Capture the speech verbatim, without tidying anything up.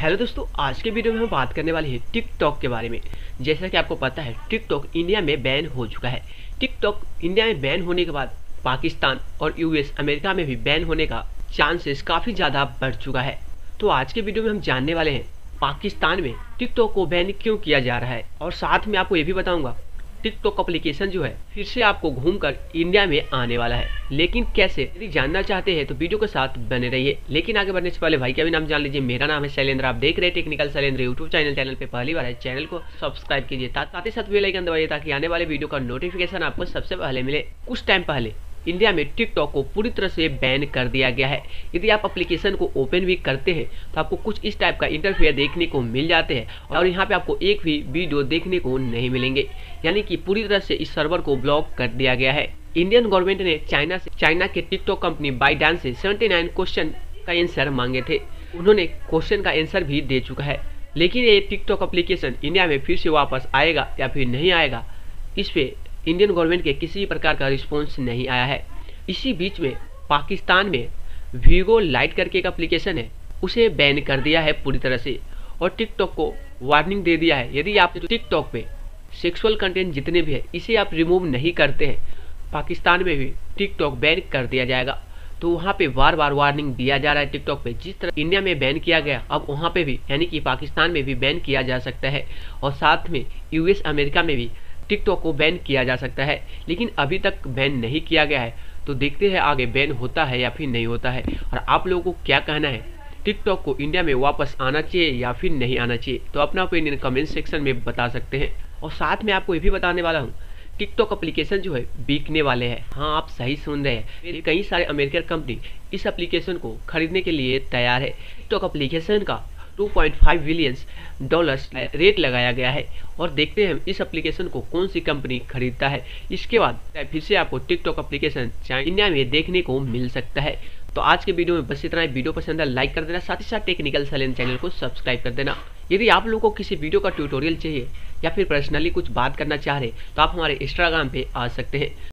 Hello दोस्तों, आज के वीडियो में हम बात करने वाले हैं टिकटॉक के बारे में। जैसा कि आपको पता है, टिकटॉक इंडिया में बैन हो चुका है। टिकटॉक इंडिया में बैन होने के बाद पाकिस्तान और यूएस अमेरिका में भी बैन होने का चांसेस काफ़ी ज़्यादा बढ़ चुका है। तो आज के वीडियो में हम जानने वाले हैं पाकिस्तान में टिकटॉक को बैन क्यों किया जा रहा है, और साथ में आपको ये भी बताऊंगा टिकटॉक एप्लीकेशन जो है फिर से आपको घूमकर इंडिया में आने वाला है, लेकिन कैसे। यदि जानना चाहते हैं तो वीडियो के साथ बने रहिए। लेकिन आगे बढ़ने से पहले भाई का भी नाम जान लीजिए। मेरा नाम है शैलेंद्र, आप देख रहे हैं technical Shailendra YouTube channel. Channel पे पहली बार है, चैनल को सब्सक्राइब कीजिए, साथ ही साथ बेल आइकन दबाइए ताकि आने वाले वीडियो का नोटिफिकेशन आपको सबसे पहले मिले। कुछ टाइम पहले इंडिया में टिकटॉक को पूरी तरह से बैन कर दिया गया है। यदि आप एप्लीकेशन को ओपन भी करते हैं तो आपको कुछ इस टाइप का इंटरफेयर देखने को मिल जाते हैं, और यहाँ पे आपको एक भी वीडियो देखने को नहीं मिलेंगे। यानी कि पूरी तरह से इस सर्वर को ब्लॉक कर दिया गया है। इंडियन गवर्नमेंट ने चाइना से चाइना के टिकटॉक कंपनी बाइडांस से उन्यासी क्वेश्चन का आंसर मांगे थे। उन्होंने क्वेश्चन का आंसर भी दे चुका है, लेकिन ये टिकटॉक एप्लीकेशन इंडिया में फिर से वापस आएगा या फिर नहीं आएगा, इस पे इंडियन गवर्नमेंट के किसी प्रकार का रिस्पॉन्स नहीं आया है। इसी बीच में पाकिस्तान में वीगो लाइट करके एक एप्लीकेशन है, उसे बैन कर दिया है पूरी तरह से, और टिकटॉक को वार्निंग दे दिया है यदि आप टिकटॉक पे सेक्सुअल कंटेंट जितने भी है इसे आप रिमूव नहीं करते हैं, पाकिस्तान में भी टिकटॉक बैन कर दिया जाएगा। तो वहाँ पे बार बार वार्निंग दिया जा रहा है टिकटॉक पे। जिस तरह इंडिया में बैन किया गया, अब वहाँ पे भी यानी कि पाकिस्तान में भी बैन किया जा सकता है, और साथ में यूएस अमेरिका में भी टिकटॉक को बैन किया जा सकता है। लेकिन अभी तक बैन नहीं किया गया है, तो देखते हैं आगे बैन होता है या फिर नहीं होता है। और आप लोगों को क्या कहना है, टिकटॉक को इंडिया में वापस आना चाहिए या फिर नहीं आना चाहिए? तो अपना ओपिनियन कमेंट सेक्शन में बता सकते हैं। और साथ में आपको ये भी बताने वाला हूँ, टिकटॉक एप्लीकेशन जो है बिकने वाले हैं। हाँ, आप सही सुन रहे हैं, कई सारे अमेरिकन कंपनी इस एप्लीकेशन को खरीदने के लिए तैयार है। टिकटॉक एप्लीकेशन का दो पॉइंट पाँच बिलियन डॉलर्स रेट लगाया गया है, और देखते हैं इस एप्लीकेशन को कौन सी कंपनी खरीदता है। इसके बाद फिर से आपको टिकटॉक एप्लीकेशन इंडिया में देखने को मिल सकता है। तो आज के वीडियो में बस इतना ही। वीडियो पसंद है लाइक कर देना, साथ ही साथ टेक्निकल शैलेंद्र चैनल को सब्सक्राइब कर देना। यदि आप लोगों को किसी वीडियो का ट्यूटोरियल चाहिए या फिर पर्सनली कुछ बात करना चाह रहे तो आप हमारे इंस्टाग्राम पे आ सकते हैं।